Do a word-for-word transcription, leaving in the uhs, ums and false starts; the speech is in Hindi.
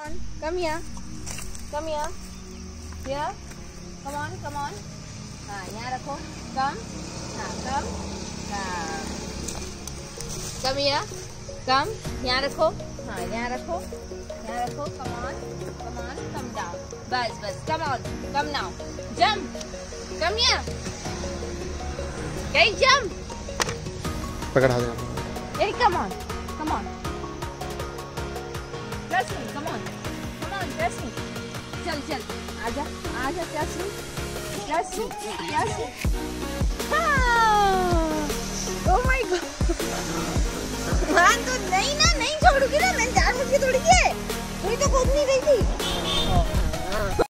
on, come here, come here, here, come on, come on. हाँ यहाँ रखो, come, हाँ come, हाँ, come here, come, यहाँ रखो, हाँ यहाँ रखो, यहाँ रखो, come on, come on, come down, बस बस, come on, come now, jump, come here, okay jump, पकड़ा दे, hey come on, come on, trust me, come on, come on, trust me, चल चल, आजा, आजा trust me. Trust me, trust me. Oh my God. मान तो नहीं ना, नहीं छोड़ूंगी ना, मैं जानबूझ के तोड़ी है। कोई तो कूद नहीं रही थी।